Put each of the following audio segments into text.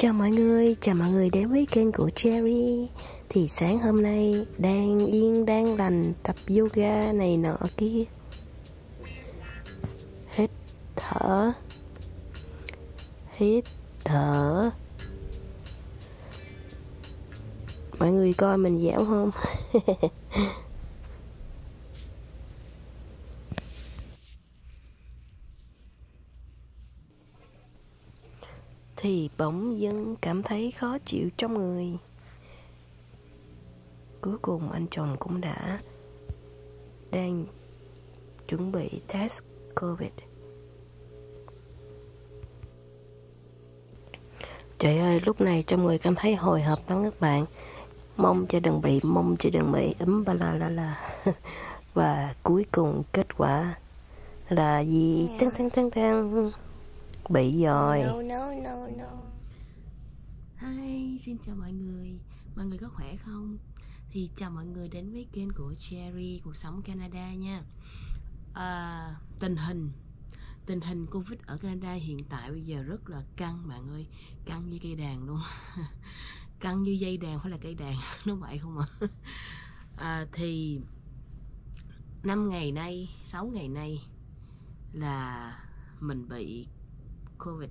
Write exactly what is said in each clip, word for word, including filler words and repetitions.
Chào mọi người, chào mọi người đến với kênh của Cherry. Thì sáng hôm nay đang yên đang lành tập yoga này nọ kia. Hít thở, hít thở. Mọi người coi mình dẻo không? Thì bỗng dưng cảm thấy khó chịu trong người. Cuối cùng anh chồng cũng đã đang chuẩn bị test Covid. Trời ơi, lúc này trong người cảm thấy hồi hộp lắm các bạn. Mong cho đừng bị, mong cho đừng bị ấm ba la la la. Và cuối cùng kết quả là gì? Tăng tăng tăng tăng. Bị rồi. No, no, no, no. Hi, xin chào mọi người. Mọi người có khỏe không? Thì chào mọi người đến với kênh của Cherry Cuộc Sống Canada nha. à, Tình hình Tình hình Covid ở Canada hiện tại bây giờ rất là căng bạn ơi. Căng như cây đàn luôn. Căng như dây đàn, phải là cây đàn. Nó vậy không ạ? à? à, Thì năm ngày nay, sáu ngày nay là mình bị Covid.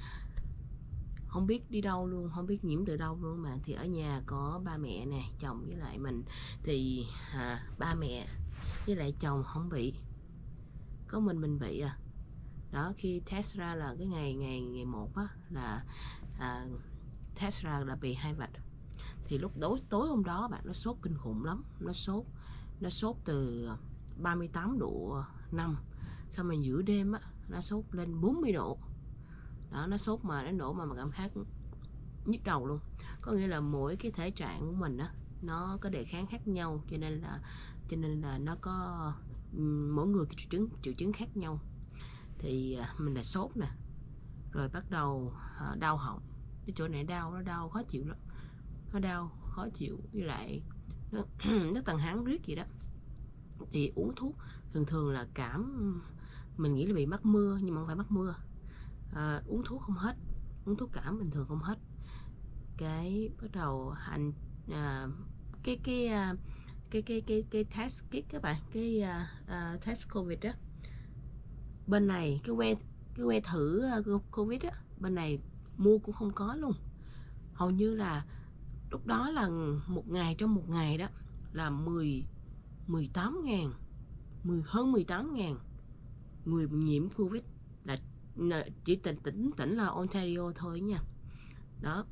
Không biết đi đâu luôn, không biết nhiễm từ đâu luôn mà. Thì ở nhà có ba mẹ nè, chồng với lại mình. Thì à, ba mẹ với lại chồng không bị, có mình mình bị à. Đó, khi test ra là cái ngày ngày ngày một á, là à, test ra là bị hai vạch. Thì lúc tối tối hôm đó bạn, nó sốt kinh khủng lắm. Nó sốt Nó sốt từ ba mươi tám độ năm. Xong rồi giữa đêm á, nó sốt lên bốn mươi độ. Đó, nó sốt mà đến nỗi mà mà cảm giác nhức đầu luôn. Có nghĩa là mỗi cái thể trạng của mình á, nó có đề kháng khác nhau, cho nên là cho nên là nó có mỗi người cái triệu chứng triệu chứng khác nhau. Thì mình là sốt nè, rồi bắt đầu đau họng. Cái chỗ này đau, nó đau khó chịu lắm. Nó đau khó chịu, với lại nó, nó tàn hán riết gì đó. Thì uống thuốc, thường thường là cảm, mình nghĩ là bị mắc mưa, nhưng mà không phải mắc mưa. À, uống thuốc không hết, uống thuốc cảm bình thường không hết. Cái bắt đầu hành à, cái cái cái cái cái cái, cái test kit các bạn, cái uh, uh, test Covid á, bên này cái que cái que thử uh, Covid á, bên này mua cũng không có luôn. Hầu như là lúc đó là một ngày, trong một ngày đó là mười mười tám ngàn, mười hơn mười tám ngàn người nhiễm Covid, là chỉ tỉnh tỉnh tỉnh là Ontario thôi nha. Đó,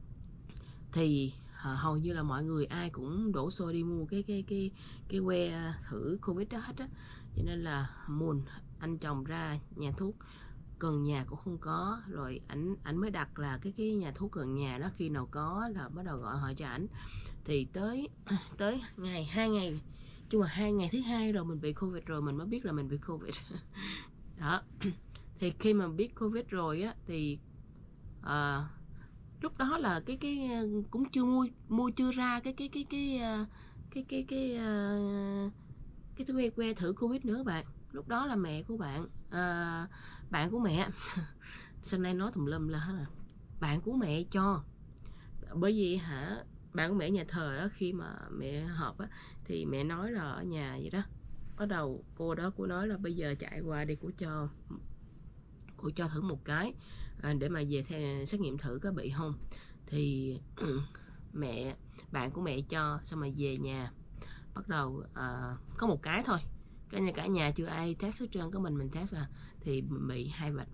thì hầu như là mọi người ai cũng đổ xô đi mua cái cái cái cái que thử Covid đó hết á. Cho nên là muôn anh chồng ra nhà thuốc gần nhà cũng không có, rồi ảnh ảnh mới đặt là cái cái nhà thuốc gần nhà đó khi nào có là bắt đầu gọi hỏi cho ảnh. Thì tới tới ngày hai ngày, chung là hai ngày thứ hai rồi mình bị Covid rồi, mình mới biết là mình bị Covid. Đó, thì khi mà biết Covid rồi á, thì à, lúc đó là cái cái cũng chưa mua mua chưa ra cái cái cái cái cái cái cái cái cái que que thử Covid nữa các bạn. Lúc đó là mẹ của bạn, à, bạn của mẹ, sau này nói tùm lum là hết là bạn của mẹ cho. Bởi vì hả, bạn của mẹ nhà thờ đó, khi mà mẹ họp á, thì mẹ nói là ở nhà vậy đó. Bắt đầu cô đó cô nói là bây giờ chạy qua đi, cô cho cô cho thử một cái à, để mà về theo xét nghiệm thử có bị không. Thì mẹ bạn của mẹ cho, xong rồi về nhà bắt đầu à, có một cái thôi, cả nhà cả nhà chưa ai test hết trơn, có mình mình test à, thì bị hai vạch.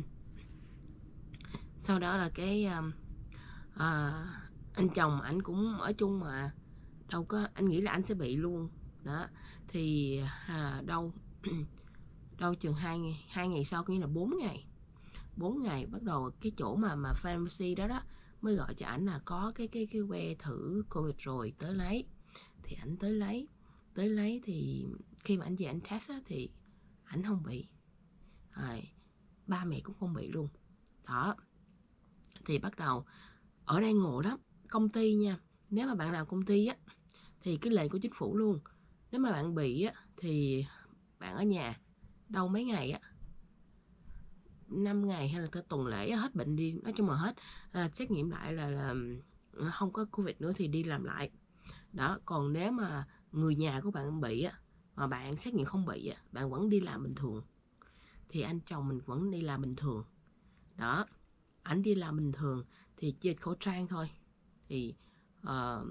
Sau đó là cái à, anh chồng ảnh cũng ở chung mà đâu có, anh nghĩ là anh sẽ bị luôn đó. Thì à, đâu đâu chừng hai ngày hai ngày sau, coi như là bốn ngày bốn ngày bắt đầu cái chỗ mà mà pharmacy đó đó mới gọi cho ảnh là có cái cái cái que thử Covid rồi, tới lấy. Thì ảnh tới lấy tới lấy thì khi mà anh về anh test á, thì ảnh không bị, à, ba mẹ cũng không bị luôn. Đó, thì bắt đầu ở đây ngộ lắm. Công ty nha, nếu mà bạn làm công ty á, thì cái lệnh của chính phủ luôn, nếu mà bạn bị á, thì bạn ở nhà đâu mấy ngày á, năm ngày hay là tới tuần lễ hết bệnh đi, nói chung là hết à, xét nghiệm lại là, là không có Covid nữa thì đi làm lại đó. Còn nếu mà người nhà của bạn bị á, mà bạn xét nghiệm không bị á, bạn vẫn đi làm bình thường thì anh chồng mình vẫn đi làm bình thường đó. Ảnh đi làm bình thường thì chơi khẩu trang thôi, thì uh,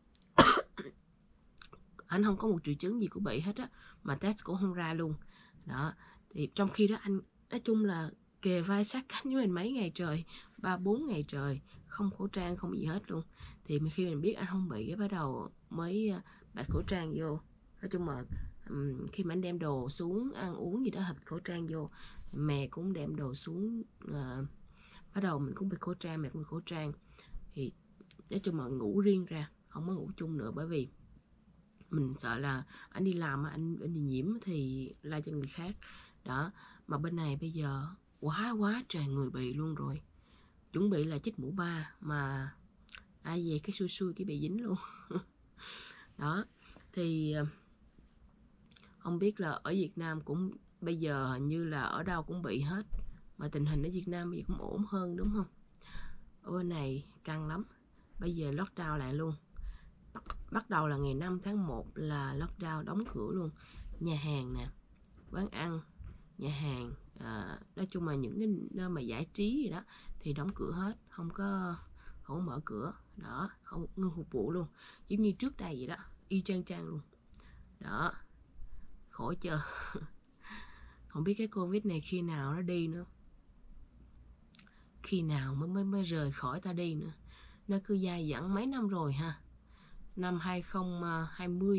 anh không có một triệu chứng gì của bị hết á, mà test cũng không ra luôn đó. Thì trong khi đó anh nói chung là kề vai sát cánh với mình mấy ngày trời, ba bốn ngày trời, không khẩu trang không gì hết luôn. Thì khi mình biết anh không bị cái bắt đầu mới đặt khẩu trang vô. Nói chung là um, khi mà anh đem đồ xuống ăn uống gì đó hợp khẩu trang vô, mẹ cũng đem đồ xuống, uh, bắt đầu mình cũng bị khẩu trang, mẹ cũng bị khẩu trang. Thì nói chung là ngủ riêng ra, không có ngủ chung nữa, bởi vì mình sợ là anh đi làm mà anh, anh bị nhiễm thì lai cho người khác đó. Mà bên này bây giờ quá quá trời người bị luôn rồi, chuẩn bị là chích mũ ba mà ai về cái xui xui cái bị dính luôn đó. Thì không biết là ở Việt Nam cũng bây giờ hình như là ở đâu cũng bị hết, mà tình hình ở Việt Nam bây giờ cũng ổn hơn đúng không? Ở bên này căng lắm, bây giờ lockdown lại luôn. Bắt, bắt đầu là ngày năm tháng một là lockdown, đóng cửa luôn. Nhà hàng nè, quán ăn, nhà hàng, à, nói chung là những cái nơi mà giải trí gì đó thì đóng cửa hết, không có không mở cửa đó, không ngưng phục vụ luôn, giống như trước đây vậy đó, y chang chang luôn đó. Khổ chưa không biết cái Covid này khi nào nó đi nữa, khi nào mới mới mới rời khỏi ta đi nữa. Nó cứ dài dẳng mấy năm rồi ha. Năm hai không hai không,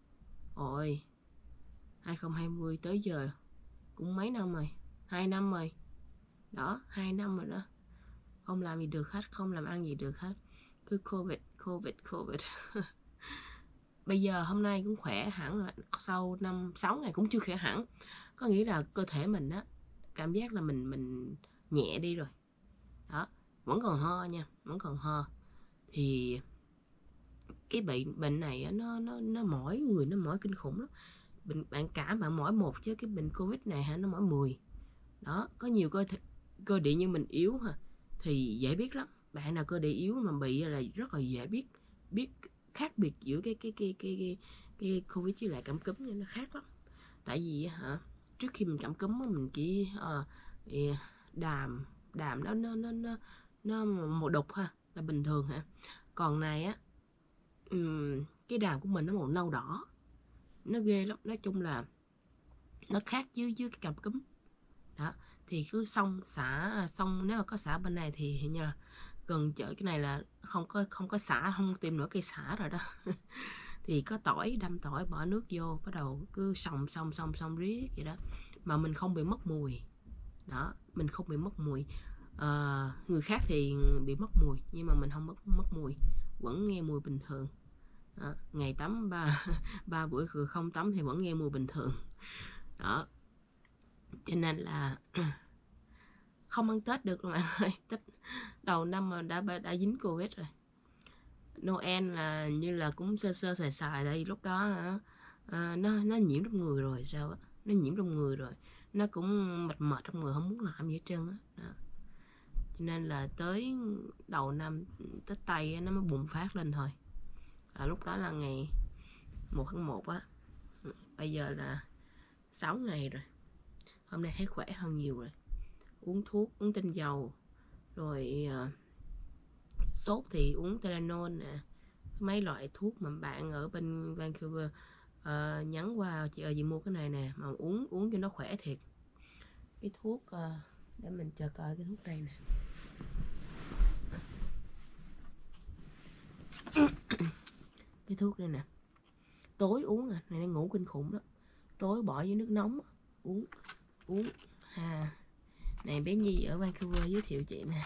ôi hai không hai không tới giờ cũng mấy năm rồi, hai năm rồi đó, hai năm rồi đó, không làm gì được hết, không làm ăn gì được hết, cứ Covid Covid Covid bây giờ hôm nay cũng khỏe hẳn rồi, sau năm sáu ngày cũng chưa khỏe hẳn, có nghĩa là cơ thể mình á, cảm giác là mình mình nhẹ đi rồi đó. Vẫn còn ho nha, vẫn còn ho. Thì cái bệnh bệnh này á, nó nó nó mỏi người, nó mỏi kinh khủng lắm. Bệnh bạn cảm bạn mỏi một, chứ cái bệnh Covid này hả, nó mỏi mười đó. Có nhiều cơ thể, cơ địa như mình yếu ha thì dễ biết lắm. Bạn nào cơ địa yếu mà bị là rất là dễ biết biết khác biệt giữa cái cái cái cái cái, cái Covid với lại cảm cúm nha, nó khác lắm. Tại vì hả, trước khi mình cảm cúm mình chỉ uh, đàm đàm đó nó nó nó nó màu đục ha, là bình thường hả. Còn này á, um, cái đàm của mình nó màu nâu đỏ, nó ghê lắm. Nói chung là nó khác với với cái cảm cúm đó. Thì cứ xong xả xong, nếu mà có xả bên này thì hình như là gần chợ cái này là không có không có xả, không tìm nổi cây xả rồi đó thì có tỏi, đâm tỏi bỏ nước vô, bắt đầu cứ xòng xòng xòng xòng riết vậy đó, mà mình không bị mất mùi đó, mình không bị mất mùi. À, người khác thì bị mất mùi nhưng mà mình không mất mất mùi, vẫn nghe mùi bình thường đó. Ngày tắm ba ba buổi không tắm thì vẫn nghe mùi bình thường đó. Cho nên là không ăn Tết được rồi bạn ơi. Tết đầu năm mà đã đã dính Covid rồi. Noel là như là cũng sơ sơ xài xài đây, lúc đó à, nó nó nhiễm trong người rồi sao á, nó nhiễm trong người rồi, nó cũng mệt mệt trong người, không muốn làm gì hết trơn á. Cho nên là tới đầu năm Tết Tây nó mới bùng phát lên thôi. À, lúc đó là ngày một tháng một á, bây giờ là sáu ngày rồi, hôm nay thấy khỏe hơn nhiều rồi. Uống thuốc, uống tinh dầu, rồi uh, sốt thì uống Tylenol nè, mấy loại thuốc mà bạn ở bên Vancouver uh, nhắn qua chị ơi chị mua cái này nè, mà uống uống cho nó khỏe thiệt. Cái thuốc uh, để mình chờ coi cái thuốc đây nè. Cái thuốc đây nè, tối uống à, này ngủ kinh khủng đó, tối bỏ với nước nóng uống uống ha. Này bé Nhi ở Vancouver giới thiệu chị nè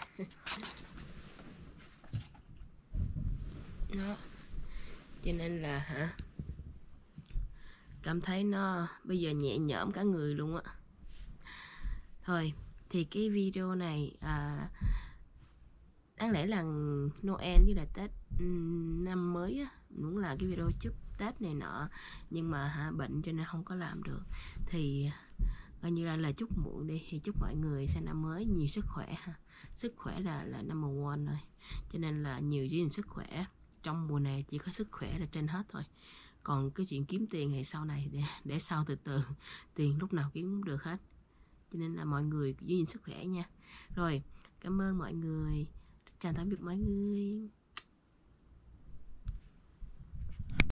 nó, cho nên là hả, cảm thấy nó bây giờ nhẹ nhõm cả người luôn á. Thôi thì cái video này à, đáng lẽ là Noel với là Tết năm mới á, muốn là cái video chúc Tết này nọ, nhưng mà hả, bệnh cho nên không có làm được. Thì coi như là lời chúc muộn đi, thì chúc mọi người sang năm mới nhiều sức khỏe ha. Sức khỏe là là number one rồi, cho nên là nhiều chuyện sức khỏe. Trong mùa này chỉ có sức khỏe là trên hết thôi, còn cái chuyện kiếm tiền thì sau này để, để sau từ từ, tiền lúc nào kiếm cũng được hết, cho nên là mọi người giữ gìn sức khỏe nha. Rồi, cảm ơn mọi người, chào tạm biệt mọi người.